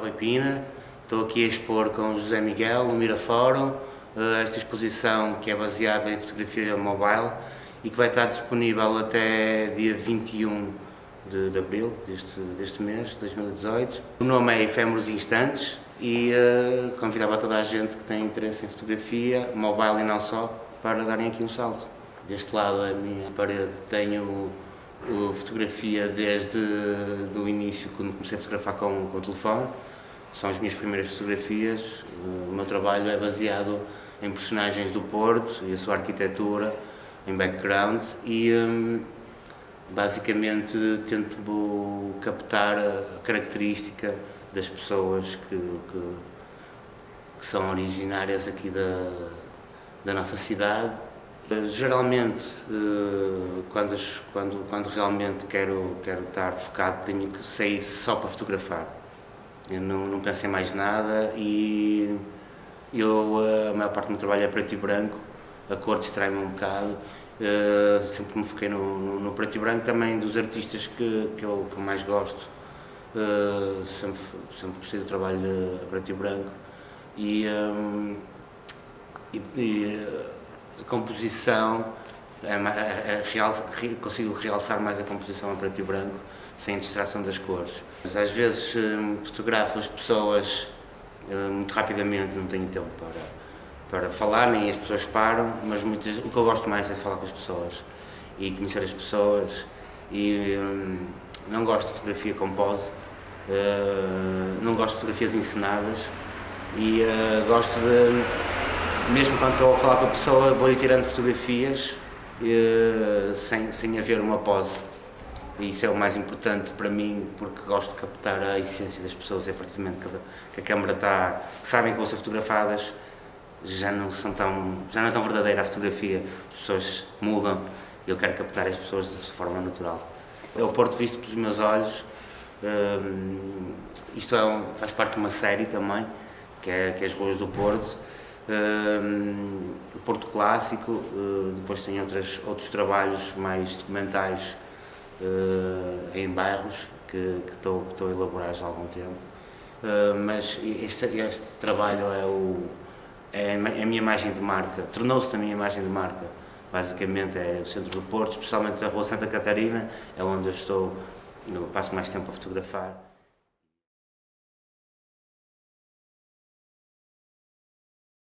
Rui Pina, estou aqui a expor com o José Miguel no Mirafórum, esta exposição que é baseada em fotografia mobile e que vai estar disponível até dia 21 de abril deste mês, de 2018. O nome é Efêmeros Instantes e convidava toda a gente que tem interesse em fotografia, mobile e não só, para darem aqui um salto. Deste lado, a minha parede, tenho fotografia desde o início, quando comecei a fotografar com o telefone. São as minhas primeiras fotografias. O meu trabalho é baseado em personagens do Porto e a sua arquitetura, em background, e basicamente tento captar a característica das pessoas que são originárias aqui da nossa cidade. Geralmente, quando realmente quero estar focado, tenho que sair só para fotografar. Eu não penso em mais nada e a maior parte do meu trabalho é preto e branco, a cor distrai-me um bocado. Sempre me foquei no preto e branco, também dos artistas que eu mais gosto. Sempre gostei do trabalho a preto e branco e a composição, consigo realçar mais a composição a preto e branco, sem distração das cores. Mas às vezes fotografo as pessoas muito rapidamente, não tenho tempo para falar, nem as pessoas param, mas o que eu gosto mais é de falar com as pessoas e conhecer as pessoas. E não gosto de fotografia com pose, não gosto de fotografias encenadas e gosto de, mesmo quando estou a falar com a pessoa, vou-lhe tirando fotografias sem haver uma pose. E isso é o mais importante para mim, porque gosto de captar a essência das pessoas. A partir do momento que a câmara está, que sabem que vão ser fotografadas, já não é tão verdadeira a fotografia. As pessoas mudam e eu quero captar as pessoas de forma natural. É o Porto visto pelos meus olhos. Isto faz parte de uma série também, que é As Ruas do Porto. O Porto Clássico, depois tem outros trabalhos mais documentais em bairros que estou a elaborar já há algum tempo, mas este trabalho é a minha imagem de marca, tornou-se a minha imagem de marca. Basicamente é o centro do Porto, especialmente a Rua Santa Catarina, é onde eu passo mais tempo a fotografar.